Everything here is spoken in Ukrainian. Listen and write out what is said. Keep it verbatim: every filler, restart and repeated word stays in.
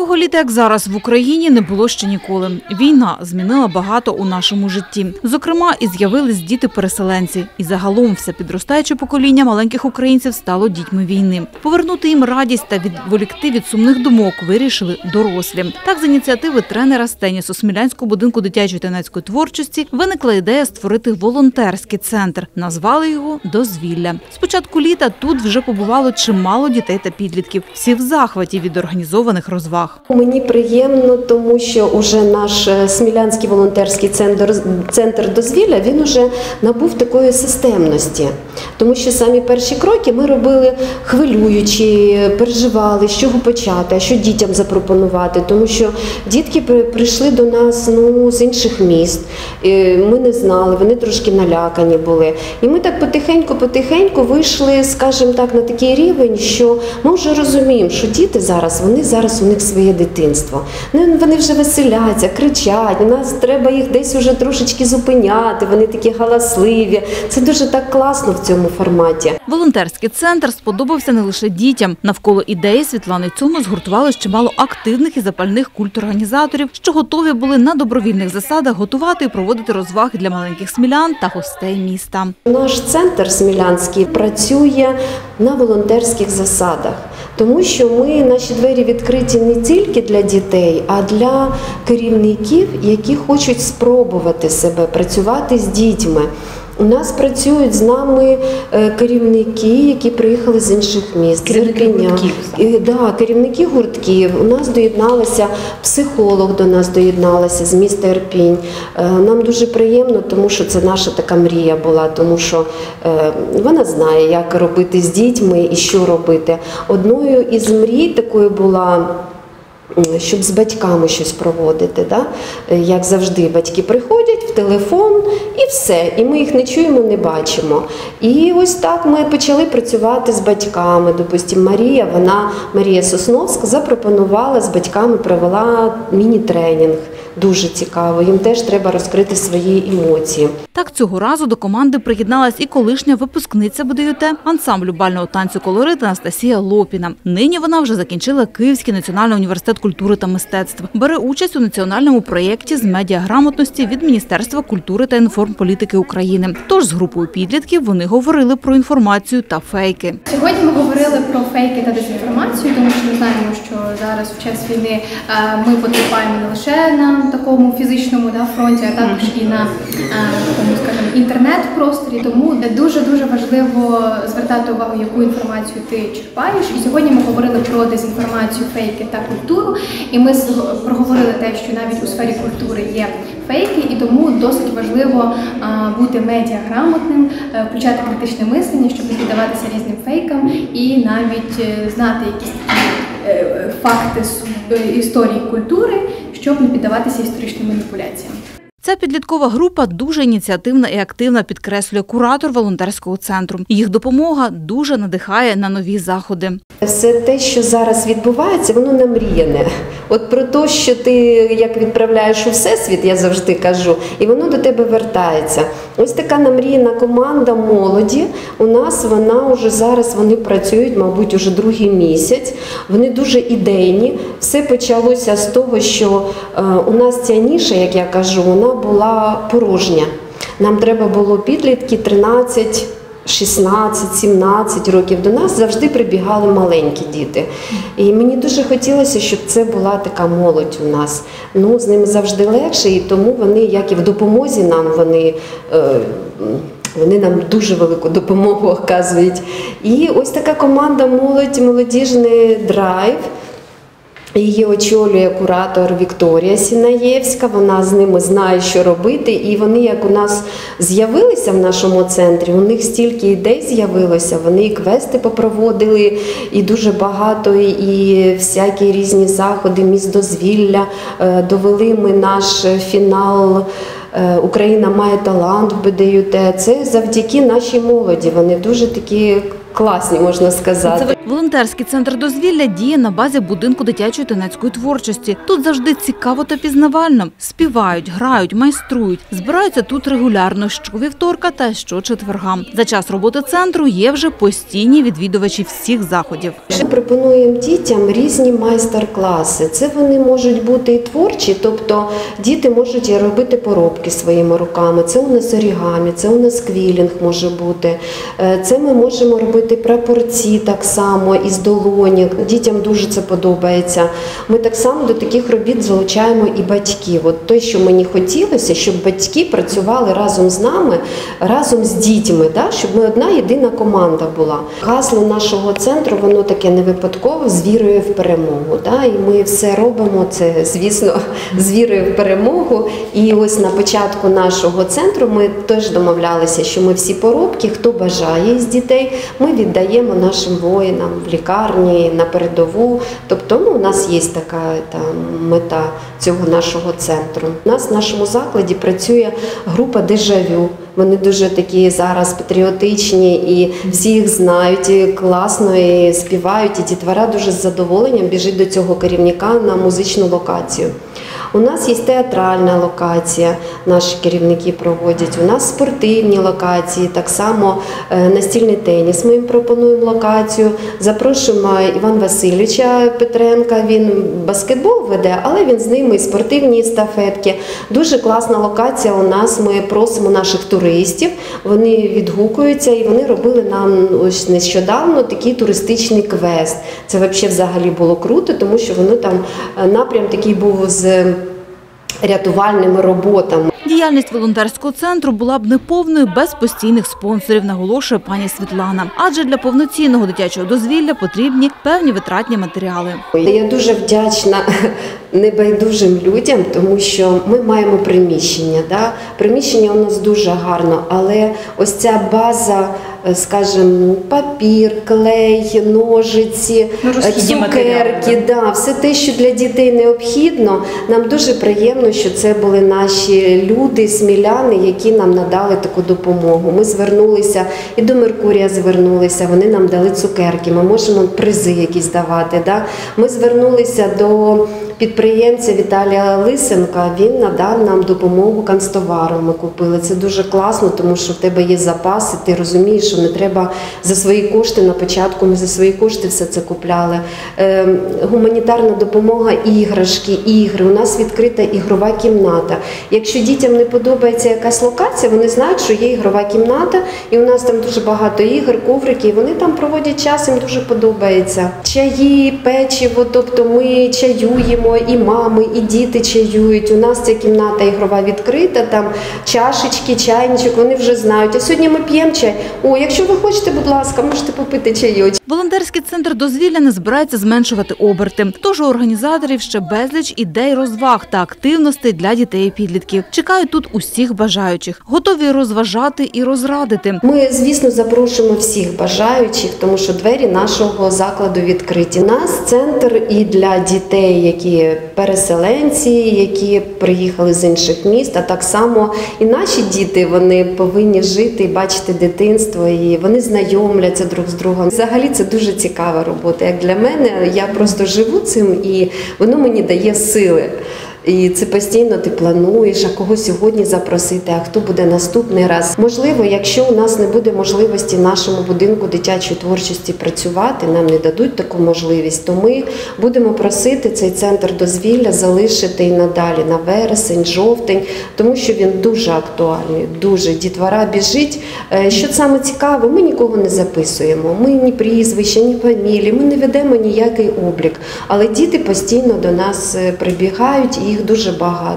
Такого літа, як зараз в Україні, не було ще ніколи. Війна змінила багато у нашому житті. Зокрема, і з'явились діти-переселенці. І загалом все підростаюче покоління маленьких українців стало дітьми війни. Повернути їм радість та відволікти від сумних думок вирішили дорослі. Так, з ініціативи тренера з тенісу Смілянського будинку дитячої та юнацької творчості виникла ідея створити волонтерський центр. Назвали його «Дозвілля». З початку літа тут вже побувало чимало дітей та підлітків. Всі в захваті від організованих розваг. Мені приємно, тому що уже наш Смілянський волонтерський центр, центр «Дозвілля», він уже набув такої системності. Тому що самі перші кроки ми робили хвилюючі, переживали, з чого почати, а що дітям запропонувати. Тому що дітки прийшли до нас ну, з інших міст, ми не знали, вони трошки налякані були. І ми так потихеньку-потихеньку вийшли, скажімо так, на такий рівень, що ми вже розуміємо, що діти зараз, вони зараз у них своє дитинство. Вони вже веселяться, кричать, у нас треба їх десь уже трошечки зупиняти, вони такі галасливі. Це дуже так класно в цьому форматі. Волонтерський центр сподобався не лише дітям. Навколо ідеї Світлани Цьому згуртувалось чимало активних і запальних культорганізаторів, що готові були на добровільних засадах готувати і проводити розваги для маленьких смілян та гостей міста. Наш центр Смілянський працює на волонтерських засадах, тому що ми, наші двері відкриті не тільки для дітей, а для керівників, які хочуть спробувати себе, працювати з дітьми. У нас працюють з нами керівники, які приїхали з інших міст. Керівники гуртків. Да, керівники гуртків. У нас доєдналася психолог, до нас доєдналася з міста Ірпінь. Нам дуже приємно, тому що це наша така мрія була, тому що вона знає, як робити з дітьми і що робити. Одною із мрій такою була, щоб з батьками щось проводити. Да? Як завжди, батьки приходять в телефон і все, і ми їх не чуємо, не бачимо. І ось так ми почали працювати з батьками. Допустим, Марія, вона, Марія Сосновська, запропонувала з батьками, провела міні-тренінг. Дуже цікаво, їм теж треба розкрити свої емоції. Так, цього разу до команди приєдналась і колишня випускниця БДЮТ ансамблю бального танцю «Колорит» Анастасія Лопіна. Нині вона вже закінчила Київський національний університет культури та мистецтв. Бере участь у національному проєкті з медіаграмотності від Міністерства культури та інформполітики України. Тож з групою підлітків вони говорили про інформацію та фейки. Сьогодні ми говорили про фейки та дезінформацію, тому що ми знаємо, що зараз в час війни ми потерпаємо не лише на такому фізичному да, фронті, а також і на такому, скажімо, інтернет-просторі. Тому дуже-дуже важливо звертати увагу, яку інформацію ти черпаєш. І сьогодні ми говорили про дезінформацію, фейки та культуру. І ми проговорили те, що навіть у сфері культури є фейки, і тому досить важливо бути медіаграмотним, включати критичне мислення, щоб не піддаватися різним фейкам і навіть знати якісь факти історії культури, щоб не піддаватися історичним маніпуляціям. Ця підліткова група дуже ініціативна і активна, підкреслює куратор волонтерського центру. Їх допомога дуже надихає на нові заходи. Все те, що зараз відбувається, воно намріяне. От про те, що ти як відправляєш у всесвіт, я завжди кажу, і воно до тебе вертається. Ось така намріяна команда молоді. У нас вона вже зараз, вони працюють, мабуть, уже другий місяць. Вони дуже ідейні. Все почалося з того, що е, у нас ця ніша, як я кажу, вона була порожня. Нам треба було підлітки тринадцять, шістнадцять, сімнадцять років. До нас завжди прибігали маленькі діти. І мені дуже хотілося, щоб це була така молодь у нас. Ну, з ними завжди легше, і тому вони, як і в допомозі нам, вони... Е, Вони нам дуже велику допомогу оказують. І ось така команда «Молодь», «Молодіжний драйв». Її очолює куратор Вікторія Сінаєвська, вона з ними знає, що робити. І вони, як у нас з'явилися в нашому центрі, у них стільки ідей з'явилося, вони і квести попроводили, і дуже багато, і всякі різні заходи, міст дозвілля. Довели ми наш фінал «Україна має талант» в БДЮТ. Це завдяки нашій молоді, вони дуже такі класні, можна сказати. Волонтерський центр дозвілля діє на базі будинку дитячої та юнацької творчості. Тут завжди цікаво та пізнавально. Співають, грають, майструють. Збираються тут регулярно щовівторка та щочетверга. За час роботи центру є вже постійні відвідувачі всіх заходів. Ми пропонуємо дітям різні майстер-класи. Це вони можуть бути і творчі, тобто діти можуть і робити поробки своїми руками. Це у нас орігамі, це у нас квілінг може бути. Це ми можемо робити прапорці так само із долоні. Дітям дуже це подобається. Ми так само до таких робіт залучаємо і батьків. От те, що мені хотілося, щоб батьки працювали разом з нами, разом з дітьми, да? Щоб ми одна єдина команда була. Гасло нашого центру, воно таке не випадково, з вірою в перемогу. Да? І ми все робимо, це, звісно, з вірою в перемогу. І ось на початку нашого центру ми теж домовлялися, що ми всі поробки, хто бажає з дітей, ми віддаємо нашим воїнам в лікарні, на передову. Тобто ну, у нас є така та, мета цього нашого центру. У нас в нашому закладі працює група «Дежавю». Вони дуже такі зараз патріотичні і всі їх знають, і класно і співають, і дітвора дуже з задоволенням біжить до цього керівника на музичну локацію. У нас є театральна локація, наші керівники проводять, у нас спортивні локації, так само настільний теніс ми їм пропонуємо локацію. Запрошуємо Івана Васильовича Петренка, він баскетбол веде, але він з ними і спортивні естафетки. Дуже класна локація у нас, ми просимо наших туристів, вони відгукуються і вони робили нам ось нещодавно такий туристичний квест. Це взагалі було круто, тому що воно там напрям такий був з рятувальними роботами. Діяльність волонтерського центру була б неповною без постійних спонсорів, наголошує пані Світлана. Адже для повноцінного дитячого дозвілля потрібні певні витратні матеріали. Я дуже вдячна небайдужим людям, тому що ми маємо приміщення. Да? Приміщення у нас дуже гарно, але ось ця база, скажімо, папір, клей, ножиці, цукерки, да, все те, що для дітей необхідно. Нам дуже приємно, що це були наші люди, сміляни, які нам надали таку допомогу. Ми звернулися, і до Меркурія звернулися, вони нам дали цукерки, ми можемо призи якісь давати. Да? Ми звернулися до підприємця Віталія Лисенка, він надав нам допомогу канцтовару, ми купили. Це дуже класно, тому що в тебе є запаси, ти розумієш, що не треба за свої кошти, на початку ми за свої кошти все це купляли. Е, гуманітарна допомога, іграшки, ігри, у нас відкрита ігрова кімната. Якщо дітям не подобається якась локація, вони знають, що є ігрова кімната, і у нас там дуже багато ігор, коврики, і вони там проводять час, їм дуже подобається. Чаї, печиво, тобто ми чаюємо, і мами, і діти чаюють. У нас ця кімната ігрова відкрита, там чашечки, чайничок, вони вже знають. А сьогодні ми п'ємо чай. О, якщо ви хочете, будь ласка, можете попити чайочок. Волонтерський центр дозвілля не збирається зменшувати оберти. Тож у організаторів ще безліч ідей розваг та активностей для дітей і підлітків. Чекають тут усіх бажаючих. Готові розважати і розрадити. Ми, звісно, запрошуємо всіх бажаючих, тому що двері нашого закладу відкриті. У нас центр і для дітей, які переселенці, які приїхали з інших міст, а так само і наші діти, вони повинні жити і бачити дитинство, і вони знайомляться друг з другом. Взагалі це дуже цікава робота. Як для мене, я просто живу цим, і воно мені дає сили. І це постійно ти плануєш, а кого сьогодні запросити, а хто буде наступний раз. Можливо, якщо у нас не буде можливості в нашому будинку дитячої творчості працювати, нам не дадуть таку можливість, то ми будемо просити цей центр дозвілля залишити і надалі на вересень, жовтень, тому що він дуже актуальний, дуже. Дітвора біжить. Що саме цікаве, ми нікого не записуємо. Ми ні прізвища, ні фамілії, ми не ведемо ніякий облік. Але діти постійно до нас прибігають, і їх дуже багато.